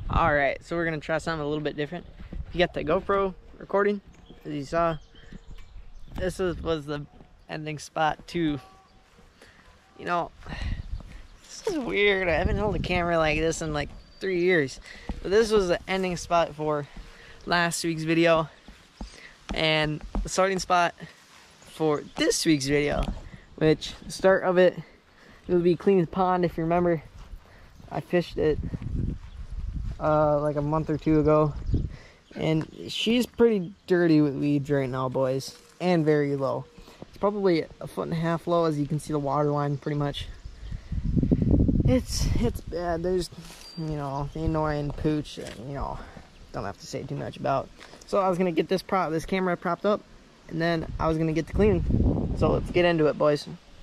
All right, so we're gonna try something a little bit different. If you got the GoPro recording, as you saw, this was the ending spot to, you know, this is weird. I haven't held a camera like this in like 3 years. But this was the ending spot for last week's video and the starting spot for this week's video, which the start of it will be Clean's Pond. If you remember, I fished it like a month or two ago, and she's pretty dirty with weeds right now, boys, and very low. It's probably 1.5 feet low, as you can see the water line pretty much. It's bad. There's, you know, the annoying pooch, you know, don't have to say too much about. So I was gonna get this camera propped up, and then I was gonna get to cleaning. So let's get into it, boys.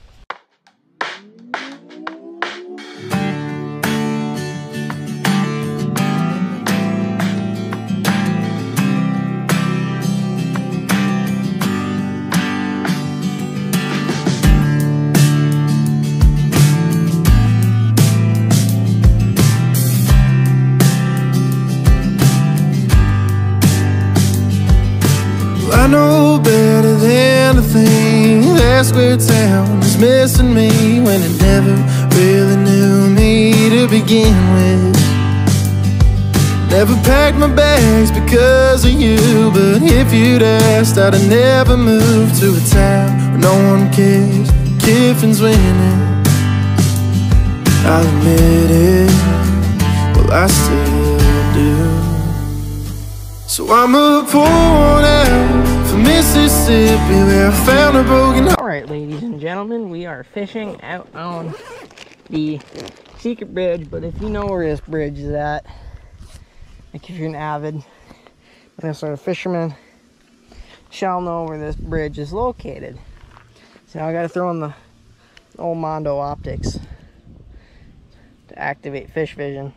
I know better than to think that square town is missing me, when it never really knew me to begin with. Never packed my bags because of you, but if you'd asked, I'd have never moved to a town where no one cares. Kiffin's winning, I'll admit it, well I still do. So I'm a pouring out for Mississippi, where I found a broken heart. Alright, ladies and gentlemen, we are fishing out on the secret bridge. But if you know where this bridge is at, like if you're an avid sort of fisherman, shall know where this bridge is located. So now I gotta throw in the old Mondo optics to activate fish vision.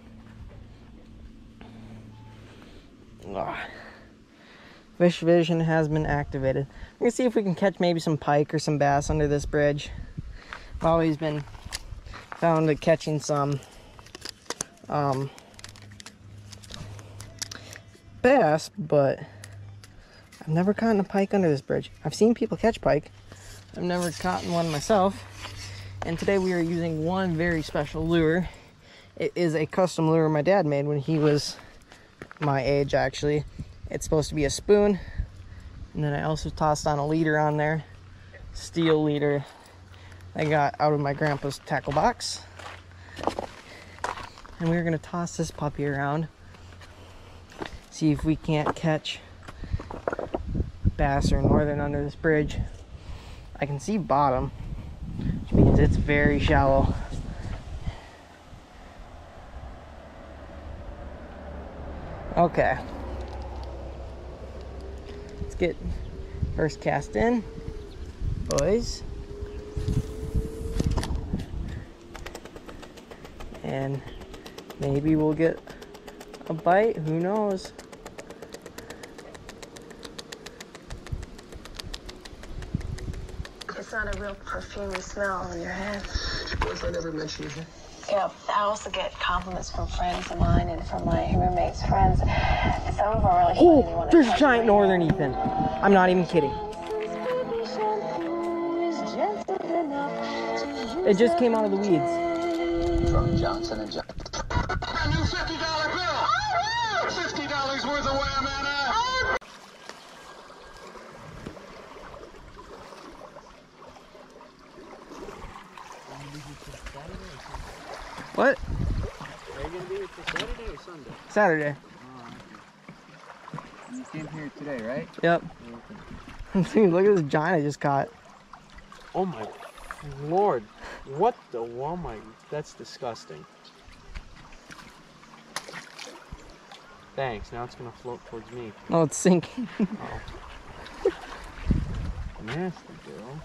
Fish vision has been activated. We're gonna see if we can catch maybe some pike or some bass under this bridge. I've always been found to catching some bass, but I've never caught a pike under this bridge. I've seen people catch pike. I've never caught one myself. And today we are using one very special lure. It is a custom lure my dad made when he was my age, actually. It's supposed to be a spoon, and then I also tossed on a leader on there, steel leader I got out of my grandpa's tackle box. And we're gonna toss this puppy around, see if we can't catch bass or northern under this bridge. I can see bottom, which means it's very shallow. Okay, let's get first cast in, boys, and maybe we'll get a bite, who knows. It's not a real perfumey smell in your head. Suppose I never mentioned it. Yeah, I also get compliments from friends of mine and from my roommates' friends. Some of them are really funny. They Oh, wanna there's a touch giant my northern, hair. Ethan. I'm not even kidding. It just came out of the weeds. From Johnson & Johnson. A new $50 bill! $50 worth of wham, Anna! What? Are you gonna be here for Saturday or Sunday? Saturday. Oh, okay. You came here today, right? Yep. Dude, look at this giant I just caught. Oh my lord. What the, oh my, that's disgusting. Thanks, now it's gonna float towards me. Oh, it's sinking. Oh. Nasty girl.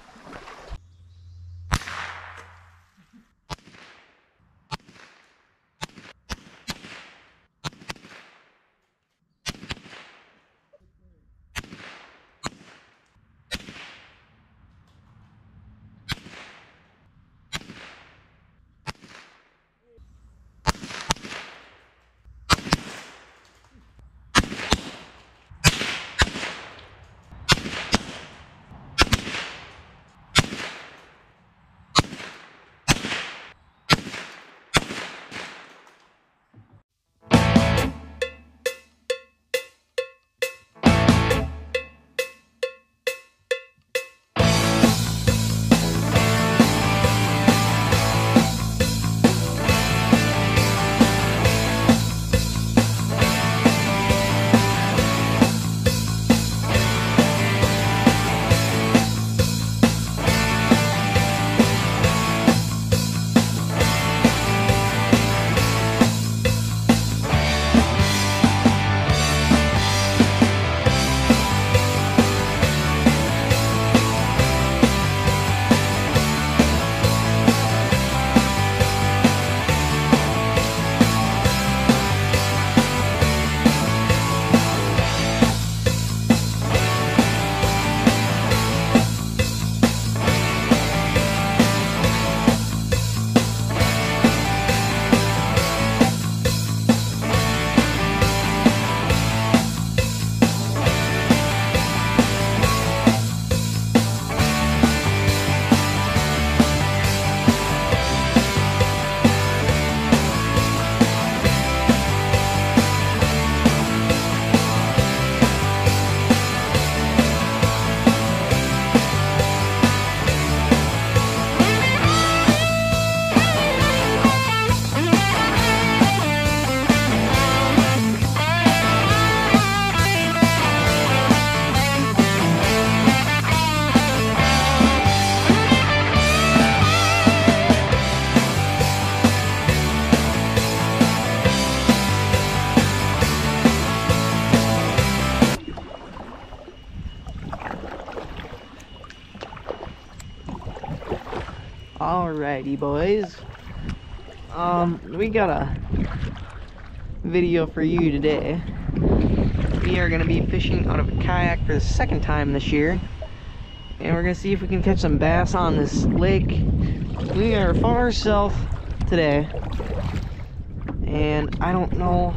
Alrighty, boys. We got a video for you today. We are gonna be fishing out of a kayak for the second time this year, and we're gonna see if we can catch some bass on this lake. We are far south today, and I don't know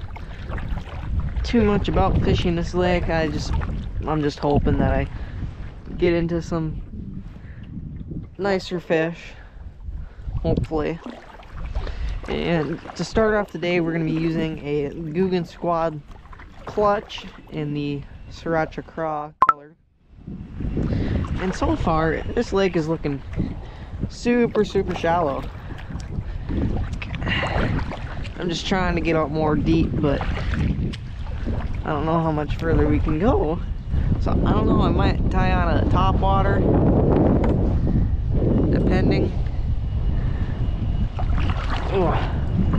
too much about fishing this lake. I'm just hoping that I get into some nicer fish, hopefully. And to start off the day, we're going to be using a Googan Squad clutch in the Sriracha Craw color. And so far, this lake is looking super shallow. I'm just trying to get out more deep, but I don't know how much further we can go. So I don't know, I might tie on a top water, depending. Ugh.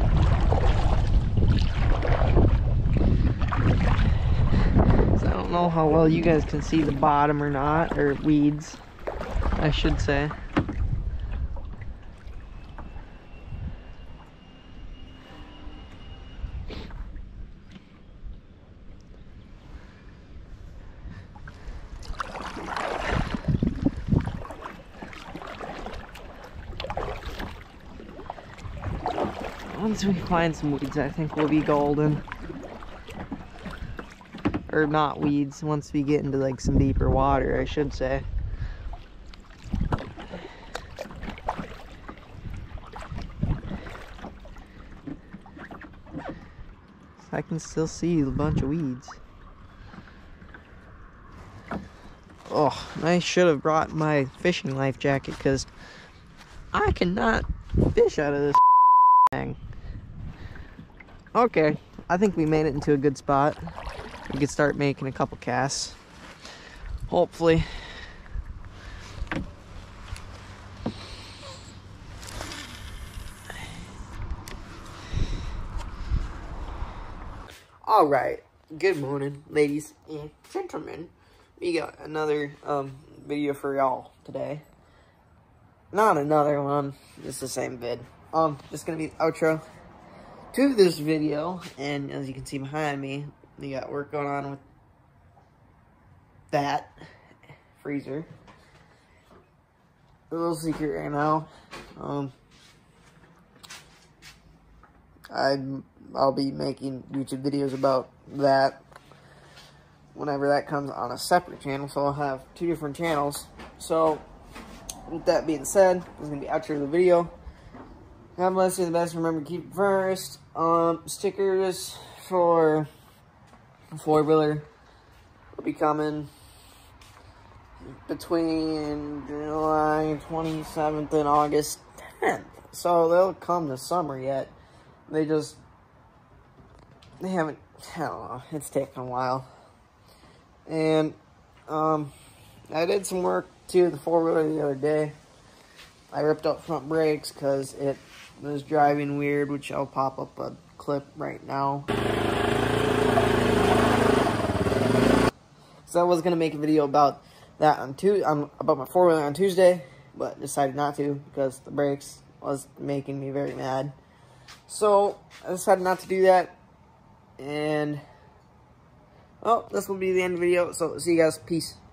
So I don't know how well you guys can see the bottom or not, or weeds, I should say. Once we find some weeds, I think we'll be golden. Or not weeds, once we get into like some deeper water, I should say. I can still see a bunch of weeds. Oh, I should have brought my fishing life jacket, because I cannot fish out of this thing. Okay, I think we made it into a good spot. We could start making a couple casts, hopefully. Alright, good morning, ladies and gentlemen. We got another video for y'all today. Not another one, just the same vid. Just gonna be the outro to this video, and as you can see behind me, we got work going on with that freezer. A little secret right now. I'll be making YouTube videos about that whenever that comes on a separate channel, so I'll have two different channels. So with that being said, this is gonna be the outro of the video. God bless you, the best. Remember to keep it first. Stickers for four-wheeler will be coming between July 27th and August 10th. So they'll come this summer yet. They haven't, I don't know, it's taken a while. And I did some work to the four-wheeler the other day. I ripped out front brakes because it was driving weird, which I'll pop up a clip right now. So I was gonna make a video about that about my four-wheeler on Tuesday, but decided not to because the brakes was making me very mad. So I decided not to do that, and well, this will be the end of the video. So see you guys, peace.